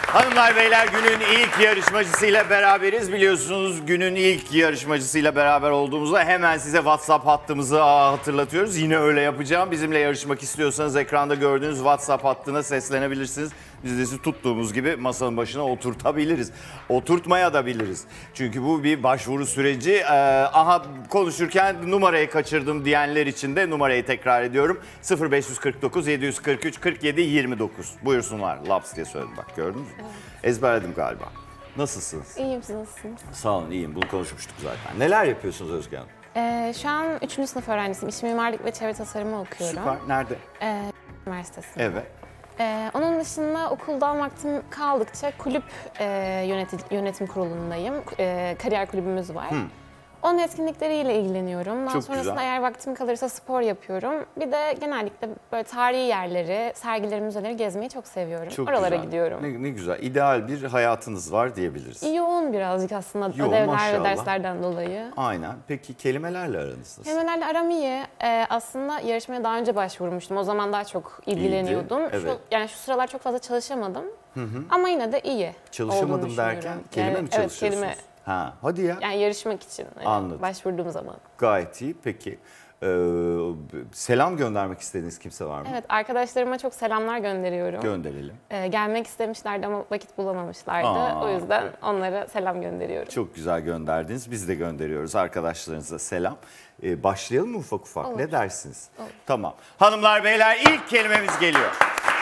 Hanımlar beyler, günün ilk yarışmacısıyla beraberiz. Biliyorsunuz günün ilk yarışmacısıyla beraber olduğumuzda hemen size WhatsApp hattımızı hatırlatıyoruz. Yine öyle yapacağım. Bizimle yarışmak istiyorsanız ekranda gördüğünüz WhatsApp hattına seslenebilirsiniz. Biz de sizi tuttuğumuz gibi masanın başına oturtabiliriz. Oturtmaya da biliriz. Çünkü bu bir başvuru süreci. Aha konuşurken numarayı kaçırdım diyenler için de numarayı tekrar ediyorum. 0549 743 47 29. Buyursunlar. Laps diye söyledim, bak gördünüz mü? Evet. Ezberledim galiba. Nasılsınız? İyiyim, siz nasılsınız? Sağ olun, iyiyim. Bunu konuşmuştuk zaten. Neler yapıyorsunuz Özge Hanım? Şu an 3. sınıf öğrencisiyim. İç mimarlık ve çevre tasarımı okuyorum. Süper. Nerede? Üniversitesinde. Evet. Onun dışında okuldan vaktim kaldıkça kulüp yönetim kurulundayım. Kariyer kulübümüz var. Onun etkinlikleriyle ilgileniyorum. Daha Çok sonrasında güzel. eğer vaktim kalırsa spor yapıyorum. Bir de genellikle böyle tarihi yerleri, sergileri, müzeleri gezmeyi çok seviyorum. Çok Oralara güzel. gidiyorum. Ne güzel. İdeal bir hayatınız var diyebiliriz. Yoğun birazcık aslında Yoğun, ödevler maşallah. ve derslerden dolayı. Aynen. Peki kelimelerle aranız nasıl? Kelimelerle aram iyi. Aslında yarışmaya daha önce başvurmuştum. O zaman daha çok ilgileniyordum. İyiydi, evet. Şu sıralar çok fazla çalışamadım. Ama yine de iyi Çalışamadım olduğunu derken düşünüyorum. kelime mi çalışıyorsunuz? Evet, kelime. Ha, hadi ya. Yani yarışmak için Anladım. başvurduğum zaman. Gayet iyi. Peki selam göndermek istediğiniz kimse var mı? Evet, arkadaşlarıma çok selamlar gönderiyorum. Gönderelim. Gelmek istemişlerdi ama vakit bulamamışlardı. O yüzden onlara selam gönderiyorum. Çok güzel gönderdiniz. Biz de gönderiyoruz arkadaşlarınıza selam. Başlayalım mı ufak ufak? Olur. Ne dersiniz? Olur. Tamam. Hanımlar beyler, ilk kelimemiz geliyor.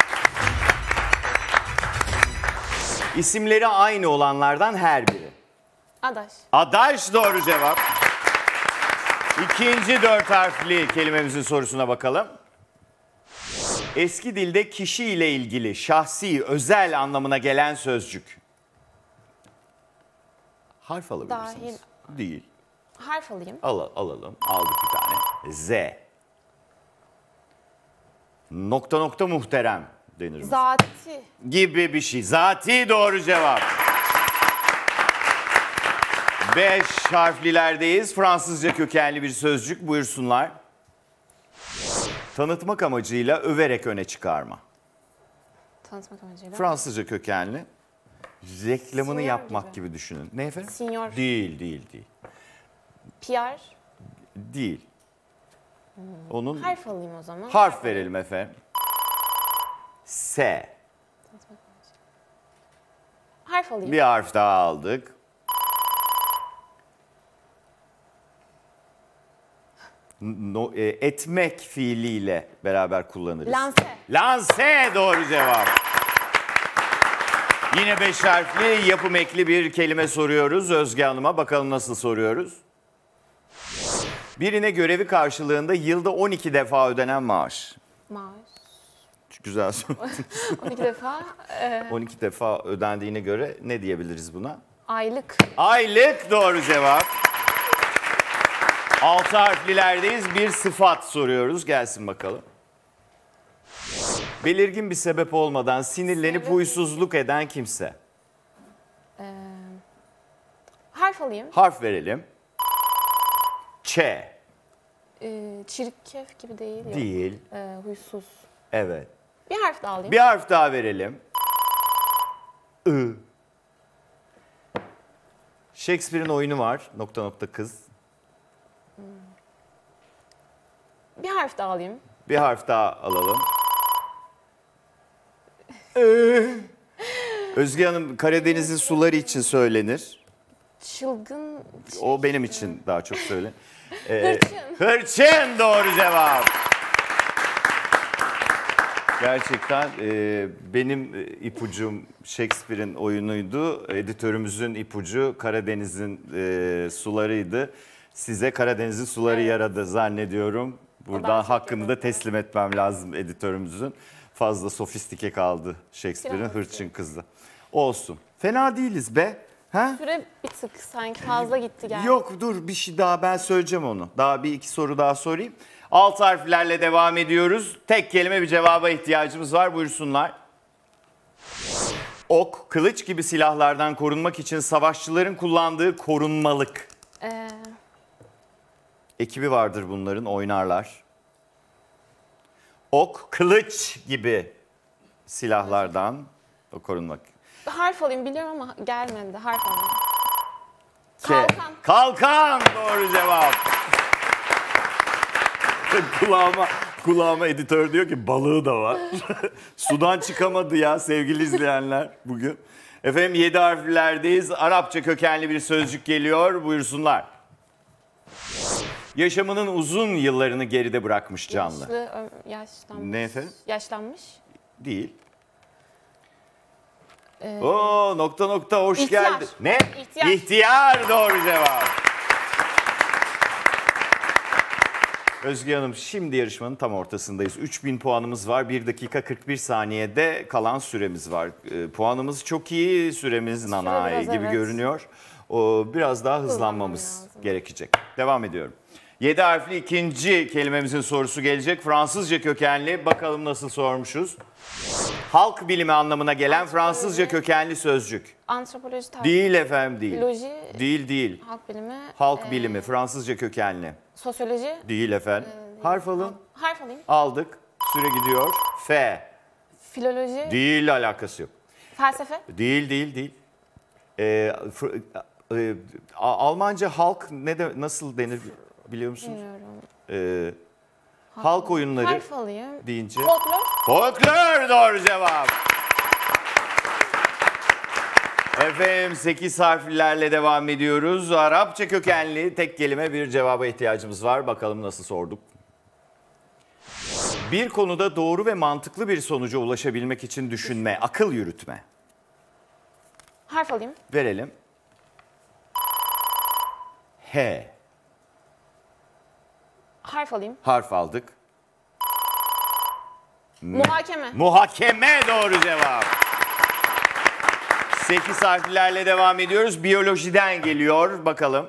İsimleri aynı olanlardan her biri. Adaş. Adaş doğru cevap. İkinci 4 harfli kelimemizin sorusuna bakalım. Eski dilde kişi ile ilgili şahsi, özel anlamına gelen sözcük. Harf alabilirsiniz. Dahil. Değil. Harf alayım. Alalım. Aldık bir tane. Z. Nokta nokta muhterem denir mi? Zati. Gibi bir şey. Zati doğru cevap. 5 harflilerdeyiz. Fransızca kökenli bir sözcük. Buyursunlar. Tanıtmak amacıyla överek öne çıkarma. Tanıtmak amacıyla. Fransızca kökenli. Reklamını Sinyor yapmak gibi. gibi düşünün. Ne efendim? Sinyor. Değil. PR. Değil. Onun Harf alayım o zaman. harf verelim efendim. S. Harf alayım. Bir harf daha aldık. Etmek fiiliyle beraber kullanırız. Lanse. Lanse doğru cevap. Yine 5 harfli yapım ekli bir kelime soruyoruz Özge Hanım'a. Bakalım nasıl soruyoruz? Birine görevi karşılığında yılda 12 defa ödenen maaş. Maaş. Güzel soru. 12 defa. 12 defa ödendiğine göre ne diyebiliriz buna? Aylık. Aylık doğru cevap. 6 harflilerdeyiz. Bir sıfat soruyoruz. Gelsin bakalım. Belirgin bir sebep olmadan sinirlenip huysuzluk eden kimse. Harf alayım. Harf verelim. Ç. Çirkef gibi değil. Yok. Değil. Huysuz. Evet. Bir harf daha alayım. Bir harf daha verelim. I. Shakespeare'in oyunu var. Nokta nokta kız. Bir harf daha alayım. Bir harf daha alalım. Özge Hanım, Karadeniz'in suları için söylenir. Çılgın. O benim için daha çok söylenir. Hırçın. Hırçın doğru cevap. Gerçekten benim ipucum Shakespeare'in oyunuydu. Editörümüzün ipucu Karadeniz'in sularıydı. Size Karadeniz'in suları yaradı zannediyorum. Buradan hakkını da teslim etmem lazım editörümüzün. Fazla sofistike kaldı Shakespeare'in hırçın kızı. Olsun. Fena değiliz be. Ha? Süre bir tık sanki fazla gitti geldi. Yok dur, bir şey daha ben söyleyeceğim onu. Daha bir iki soru daha sorayım. 6 harflerle devam ediyoruz. Tek kelime bir cevaba ihtiyacımız var. Buyursunlar. Ok, kılıç gibi silahlardan korunmak için savaşçıların kullandığı korunmalık. Ekibi vardır bunların, oynarlar. Ok, kılıç gibi silahlardan korunmak. Harf alayım biliyorum ama gelmedi. Harf alayım. K. Kalkan. Kalkan doğru cevap. Kulağıma editör diyor ki balığı da var. Sudan çıkamadı ya sevgili izleyenler bugün. Efendim 7 harflerdeyiz. Arapça kökenli bir sözcük geliyor. Buyursunlar. Yaşamının uzun yıllarını geride bırakmış canlı. Yaşlanmış. Ne efendim? Yaşlanmış. Değil. Oo nokta hoş İhtiyar. geldin. Ne? İhtiyar. İhtiyar doğru cevap. Özge Hanım şimdi yarışmanın tam ortasındayız. 3000 puanımız var. 1 dakika 41 saniyede kalan süremiz var. Puanımız çok iyi. Süremiz nanay biraz, gibi evet. görünüyor. Biraz daha hızlanmamız lazım. gerekecek. Devam ediyorum. 7 harfli ikinci kelimemizin sorusu gelecek. Fransızca kökenli. Bakalım nasıl sormuşuz. Halk bilimi anlamına gelen Fransızca kökenli sözcük. Antropoloji tarihi. Değil efendim değil. Loji. Değil. Halk bilimi. Halk bilimi Fransızca kökenli. Sosyoloji. Değil efendim. Harf alın. Harf alayım. Aldık. Süre gidiyor. F. Filoloji. Değil alakası yok. Felsefe. Değil. Almanca halk nasıl denir biliyor musunuz? Bilmiyorum. Halk oyunları Harf alayım. deyince. Folklor. Folklor doğru cevap. Efendim 8 harflerle devam ediyoruz. Arapça kökenli tek kelime bir cevaba ihtiyacımız var. Bakalım nasıl sorduk. Bir konuda doğru ve mantıklı bir sonuca ulaşabilmek için düşünme, akıl yürütme. Harf alayım. Verelim. H. Harf alayım. Harf aldık. Muhakeme. Muhakeme doğru cevap. 8 harflerle devam ediyoruz. Biyolojiden geliyor. Bakalım.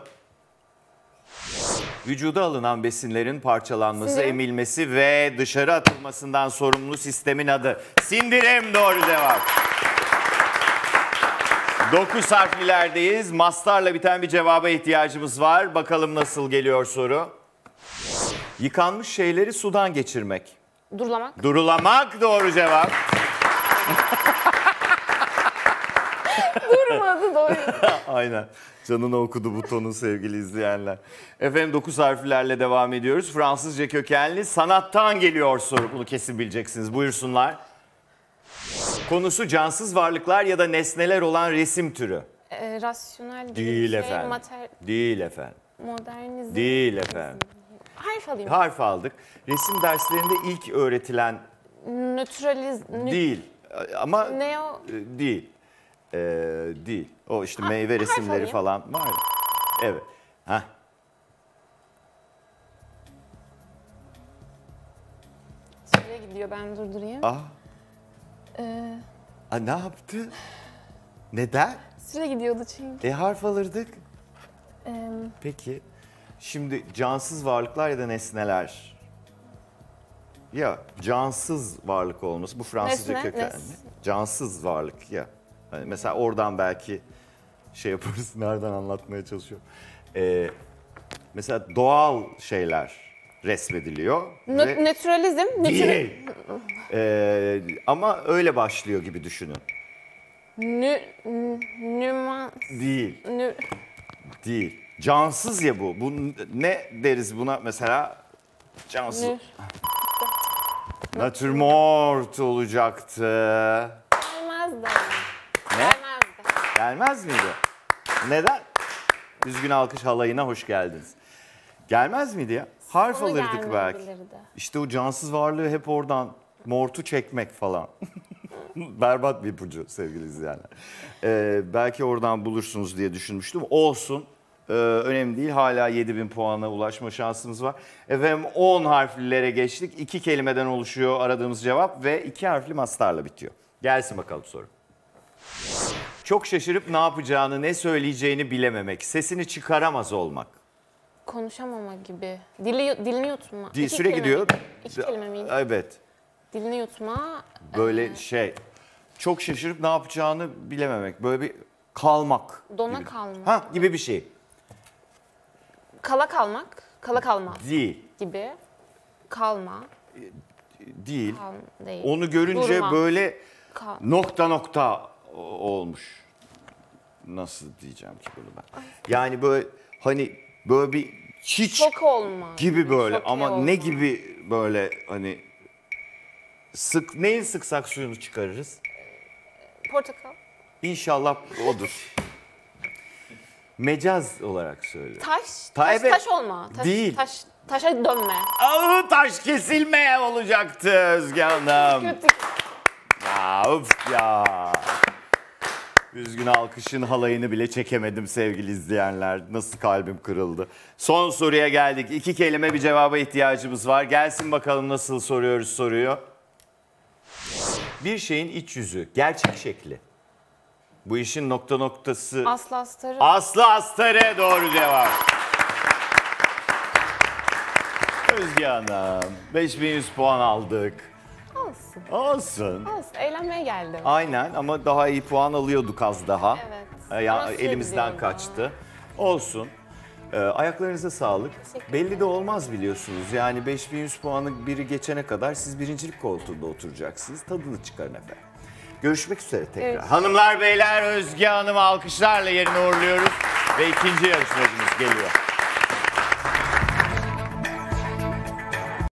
Vücuda alınan besinlerin parçalanması, Sindirim. emilmesi ve dışarı atılmasından sorumlu sistemin adı. Sindirim doğru cevap. 9 harflerdeyiz. Mastarla biten bir cevaba ihtiyacımız var. Bakalım nasıl geliyor soru. Yıkanmış şeyleri sudan geçirmek. Durulamak. Durulamak doğru cevap. Durmadı doğru. Aynen. Canını okudu butonun sevgili izleyenler. Efendim 9 harflerle devam ediyoruz. Fransızca kökenli sanattan geliyor soru. Bunu kesin bileceksiniz. Buyursunlar. Konusu cansız varlıklar ya da nesneler olan resim türü. Rasyonel gibi Değil bir şey. efendim. Değil efendim. Modernizm. Değil efendim. Harf alayım. Harf aldık. Resim derslerinde ilk öğretilen değil. Ama Neo. değil. Değil. O işte meyve harf resimleri alayım. falan var ya. Evet. Heh. Süre gidiyor ben durdurayım. Ne yaptı? Neden? Süre gidiyordu çünkü. Harf alırdık. Peki. Şimdi cansız varlıklar ya da nesneler. Ya cansız varlık olması bu Fransızca Nesne, kökenli. Cansız varlık ya. Hani mesela oradan belki şey yaparız. Nereden anlatmaya çalışıyorum. Mesela doğal şeyler resmediliyor. ve- Naturalizm. Değil. Ama öyle başlıyor gibi düşünün. Nüman. Değil. Değil. Cansız ya bu. Bu ne deriz buna mesela? Cansız. Natürmort olacaktı. Gelmez de. Ne? Gelmez de. Gelmez miydi? Neden? Üzgün alkış halayına hoş geldiniz. Gelmez miydi ya? Harf Sonu alırdık belki. gelmeyebilirdi. İşte o cansız varlığı hep oradan mortu çekmek falan. Berbat bir ipucu sevgili izleyenler. Belki oradan bulursunuz diye düşünmüştüm. Olsun. Önemli değil. Hala 7000 puana ulaşma şansımız var. Efendim 10 harflilere geçtik. 2 kelimeden oluşuyor aradığımız cevap ve 2 harfli mastarla bitiyor. Gelsin bakalım soru. Çok şaşırıp ne yapacağını, ne söyleyeceğini bilememek, sesini çıkaramaz olmak. Konuşamama gibi. Dilini yutma. İki Süre kelime gidiyor. miydi? İki kelime miydi? Evet. Dilini yutma. Böyle çok şaşırıp ne yapacağını bilememek. Böyle bir kalmak. Dona gibi. kalmak. Gibi bir şey. Kala kalmak. Kala kalma Değil. gibi. Kalma. Değil. Değil. Onu görünce Durma. böyle Kal. nokta olmuş. Nasıl diyeceğim ki bunu ben? Yani böyle hani böyle bir hiç Şok olma. gibi böyle Şoke ama olma. ne gibi böyle hani neyin sıksak suyunu çıkarırız? Portakal. İnşallah odur. Mecaz olarak söyle. Evet. Taş olma. Değil. Taşa dönme. Taş kesilme olacaktı Özge Hanım. Kötü. Ya of ya. Üzgün alkışın halayını bile çekemedim sevgili izleyenler. Nasıl kalbim kırıldı. Son soruya geldik. 2 kelime bir cevaba ihtiyacımız var. Gelsin bakalım nasıl soruyoruz soruyu. Bir şeyin iç yüzü, gerçek şekli. Bu işin nokta noktası... Aslı astarı. Aslı astarı doğru cevap. Özge Hanım 5100 puan aldık. Olsun. Olsun. Olsun. Eğlenmeye geldim. Aynen ama daha iyi puan alıyorduk az daha. Evet. Ya, Ama süre elimizden gidiyor kaçtı. Olsun. Ayaklarınıza sağlık. Teşekkür Belli de olmaz biliyorsunuz. Yani 5100 puanı biri geçene kadar siz birincilik koltuğunda oturacaksınız. Tadını çıkarın efendim. Görüşmek üzere tekrar. Evet. Hanımlar beyler Özge Hanım'ı alkışlarla yerine uğurluyoruz. Ve ikinci yarışmacımız geliyor.